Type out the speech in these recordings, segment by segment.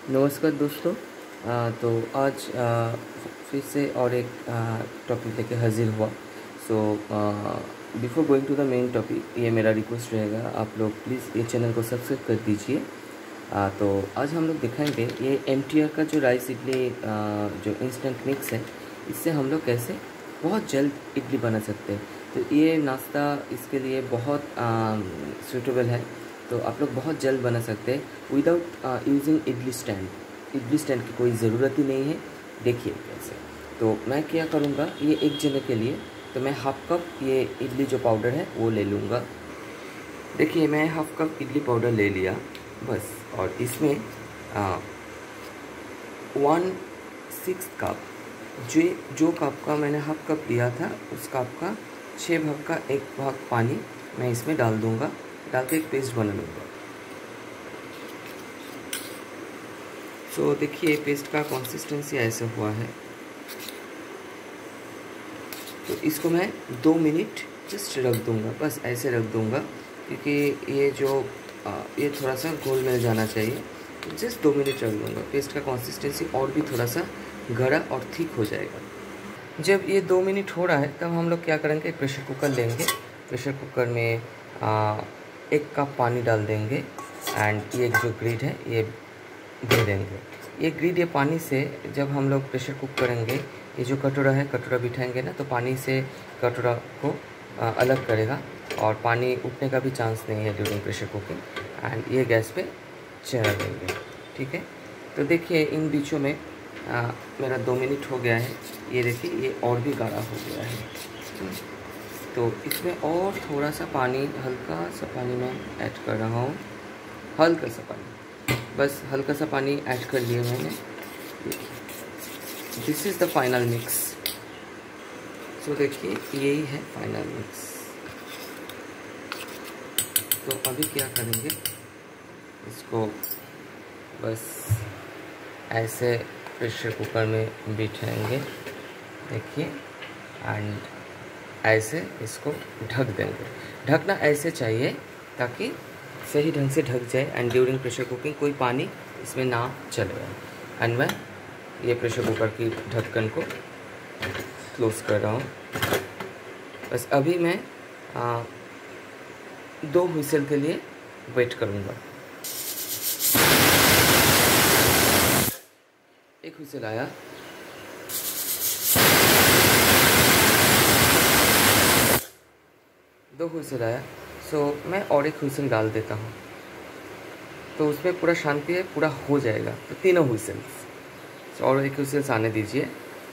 नमस्कार दोस्तों। तो आज फिर से और एक टॉपिक लेके हाजिर हुआ। So before going to the main topic, ये मेरा रिक्वेस्ट रहेगा, आप लोग प्लीज़ ये चैनल को सब्सक्राइब कर दीजिए। तो आज हम लोग दिखाएंगे ये MTR का जो राइस इडली जो इंस्टेंट मिक्स है, इससे हम लोग कैसे बहुत जल्द इडली बना सकते हैं। तो ये नाश्ता इसके लिए बहुत सूटेबल है। तो आप लोग बहुत जल्द बना सकते हैं without using idli stand. Idli stand की कोई ज़रूरत ही नहीं है। देखिए कैसे। तो मैं क्या करूँगा, ये एक जने के लिए तो मैं हाफ कप ये इडली जो पाउडर है वो ले लूँगा। देखिए मैं हाफ कप इडली पाउडर ले लिया बस। और इसमें 1/6 कप जो कप का मैंने हाफ कप लिया था, उस कप का 6 भाग का 1 भाग पानी मैं इसमें डाल दूँगा। डाल के एक पेस्ट बना लूँगा। सो देखिए पेस्ट का कंसिस्टेंसी ऐसा हुआ है। तो इसको मैं 2 मिनट जस्ट रख दूँगा, बस ऐसे रख दूँगा, क्योंकि ये जो ये थोड़ा सा घोल मिल जाना चाहिए। तो जस्ट 2 मिनट रख दूँगा। पेस्ट का कंसिस्टेंसी और भी थोड़ा सा गाढ़ा और थिक हो जाएगा। जब ये 2 मिनट हो रहा है तब हम लोग क्या करेंगे, प्रेशर कुकर लेंगे। प्रेशर कुकर में 1 कप पानी डाल देंगे एंड ये जो ग्रिड है ये दे देंगे। ये ग्रिड ये पानी से जब हम लोग प्रेशर कुक करेंगे, ये जो कटोरा है, कटोरा बिठाएंगे ना, तो पानी से कटोरा को अलग करेगा और पानी उठने का भी चांस नहीं है ड्यूरिंग प्रेशर कुकिंग। एंड ये गैस पे चढ़ा देंगे। ठीक है। तो देखिए इन बीचों में मेरा 2 मिनट हो गया है। ये देखिए ये और भी गाढ़ा हो गया है। तो इसमें और थोड़ा सा पानी, हल्का सा पानी मैं ऐड कर रहा हूँ। हल्का सा पानी, बस हल्का सा पानी ऐड कर लिया मैंने। This is the final mix. So देखिए यही है फाइनल मिक्स। तो अभी क्या करेंगे, इसको बस ऐसे प्रेशर कुकर में बिठाएंगे। देखिए एंड ऐसे इसको ढक देंगे। ढकना ऐसे चाहिए ताकि सही ढंग से ढक जाए एंड ड्यूरिंग प्रेशर कुकिंग कोई पानी इसमें ना चले जाए। एंड मैं ये प्रेशर कुकर की ढक्कन को क्लोज कर रहा हूँ। बस अभी मैं 2 व्हिसल के लिए वेट करूँगा। 1 व्हिसल आया। दो व्हिसल आया। सो मैं और 1 व्हिसल डाल देता हूँ, तो उसमें पूरा शांति है, पूरा हो जाएगा। तो 3 व्हिसल्स और 1 व्हिसल्स आने दीजिए।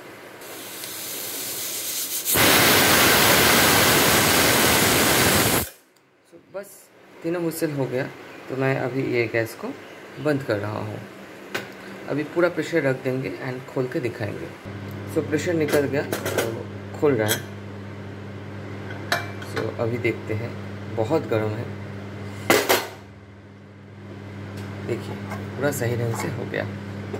सो बस 3 व्हिसल हो गया। तो मैं अभी ये गैस को बंद कर रहा हूँ। अभी पूरा प्रेशर रख देंगे एंड खोल के दिखाएंगे। सो प्रेशर निकल गया, तो खोल रहा है। तो अभी देखते हैं, बहुत गर्म है। देखिए पूरा सही ढंग से हो गया।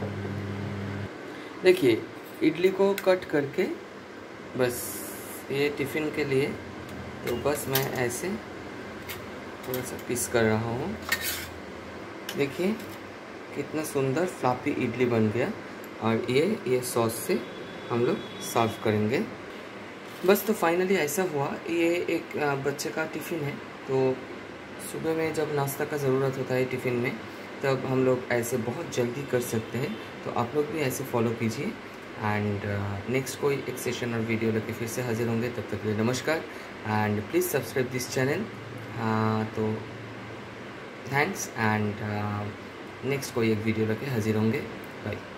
देखिए इडली को कट करके बस ये टिफ़िन के लिए, तो बस मैं ऐसे थोड़ा सा पीस कर रहा हूँ। देखिए कितना सुंदर फ्लॉपी इडली बन गया। और ये सॉस से हम लोग सर्व करेंगे। बस तो फाइनली ऐसा हुआ। ये एक बच्चे का टिफ़िन है। तो सुबह में जब नाश्ता का ज़रूरत होता है टिफ़िन में, तब हम लोग ऐसे बहुत जल्दी कर सकते हैं। तो आप लोग भी ऐसे फॉलो कीजिए। एंड नेक्स्ट कोई एक सेशन और वीडियो लेके फिर से हाजिर होंगे। तब तक के लिए नमस्कार and please subscribe this channel. तो थैंक्स एंड नेक्स्ट कोई एक वीडियो लेके हाजिर होंगे। बाय।